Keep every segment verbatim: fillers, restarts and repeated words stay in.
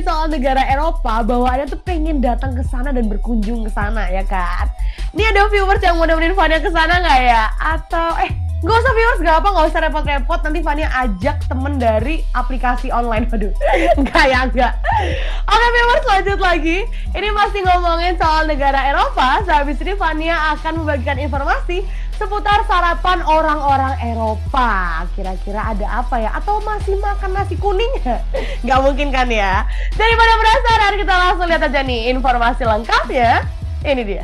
ngomongin soal negara Eropa, bawaannya tuh pengen datang ke sana dan berkunjung ke sana ya kan. Ini ada viewers yang mau nemenin Fania ke sana nggak ya? Atau eh nggak usah viewers, nggak apa, nggak usah repot-repot. Nanti Fania ajak temen dari aplikasi online. Waduh, enggak ya enggak. Oke viewers, lanjut lagi. Ini masih ngomongin soal negara Eropa. Sehabis ini Fania akan membagikan informasi seputar sarapan orang-orang Eropa. Kira-kira ada apa ya? Atau masih makan nasi kuning? Nggak mungkin kan ya? Daripada penasaran, kita langsung lihat aja nih informasi lengkapnya. Ini dia.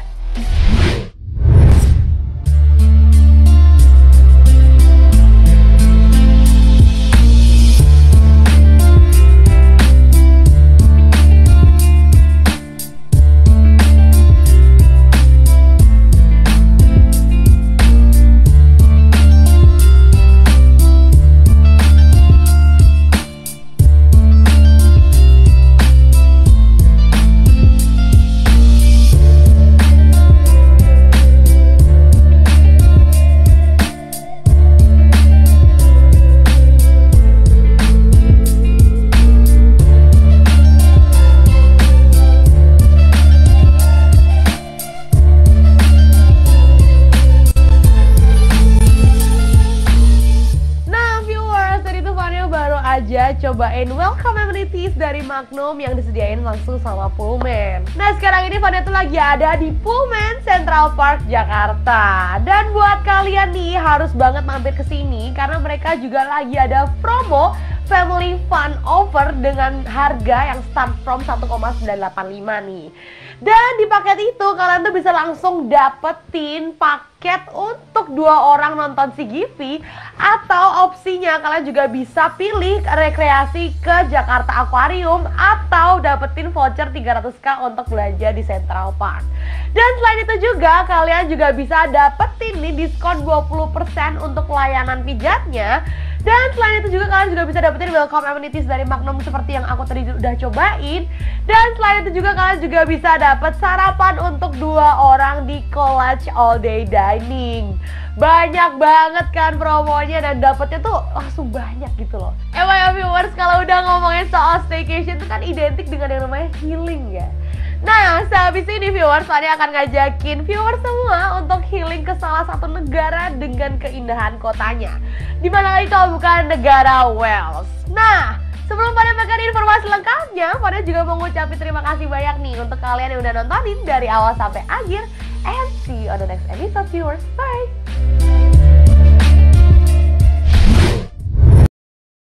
aja cobain welcome amenities dari Magnum yang disediain langsung sama Pullman. Nah sekarang ini Fania tuh lagi ada di Pullman Central Park Jakarta. Dan buat kalian nih harus banget mampir ke sini karena mereka juga lagi ada promo Family Fun Offer dengan harga yang start from satu koma sembilan delapan lima nih. Dan di paket itu kalian tuh bisa langsung dapetin paket untuk dua orang nonton C G V, atau opsinya kalian juga bisa pilih rekreasi ke Jakarta Aquarium atau dapetin voucher tiga ratus ribu untuk belanja di Central Park. Dan selain itu juga kalian juga bisa dapetin nih diskon dua puluh persen untuk layanan pijatnya. Dan selain itu juga kalian juga bisa dapetin welcome amenities dari Magnum seperti yang aku tadi udah cobain. Dan selain itu juga kalian juga bisa dapet sarapan untuk dua orang di Collage All Day Dining. Banyak banget kan promonya dan dapetnya tuh langsung banyak gitu loh. Emang ya viewers, kalau udah ngomongin soal staycation itu kan identik dengan yang namanya healing ya. Nah, sehabis ini viewers, Fania akan ngajakin viewers semua untuk healing ke salah satu negara dengan keindahan kotanya. Dimana lagi kalau bukan negara Wales. Nah, sebelum Fania berikan informasi lengkapnya, Fania juga mau ngucapin terima kasih banyak nih untuk kalian yang udah nontonin dari awal sampai akhir. And see you on the next episode viewers. Bye!